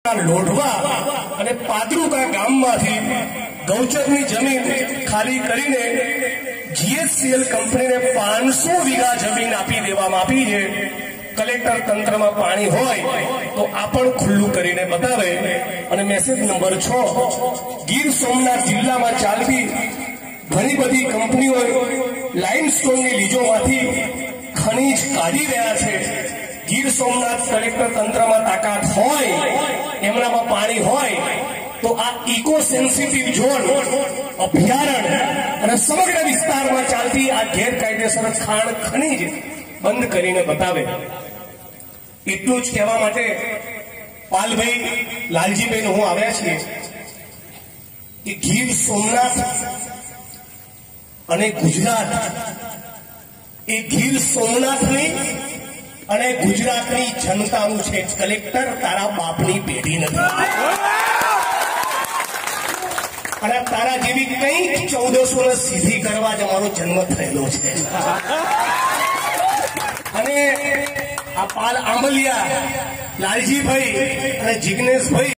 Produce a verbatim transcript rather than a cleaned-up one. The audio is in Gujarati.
લોઢવા અને પાદરુકા ગામમાંથી ગૌચરની જમીન ખાલી કરીને જીએચસીએલ કંપનીને પાંચસો વીઘા જમીન આપી દેવામાં આપી છે। કલેક્ટર તંત્રમાં પાણી હોય તો આ પણ ખુલ્લું કરીને બતાવે। અને મેસેજ નંબર છ, ગીર સોમનાથ જિલ્લામાં ચાલતી ઘણી બધી કંપનીઓ લાઇમસ્ટોનની લીજોમાંથી ખનીજ કાઢી રહ્યા છે। ગીર સોમનાથ કલેક્ટર તંત્રમાં તાકાત હોય, એમનામાં પાણી હોય તો આ ઇકો સેન્સિટિવ ઝોન અભયારણ્ય અને સમગ્ર વિસ્તારમાં ચાલતી આ ગેરકાયદેસર ખાણ ખનીજ બંધ કરીને બતાવે। એટલું જ કહેવા માટે પાલભાઈ લાલજીભાઈ હું આવ્યા છીએ કે ગીર સોમનાથ અને ગુજરાત એ ગીર સોમનાથની અને ગુજરાતની જનતાનું છે। કલેક્ટર તારા બાપની પેઢી નથી અને તારા જેવી કંઈક ચૌદસો ને સીધી કરવા જ અમારો જન્મ થયેલો છે। અને આ પાલ આંબલિયા લાલજીભાઈ અને જિગ્નેશભાઈ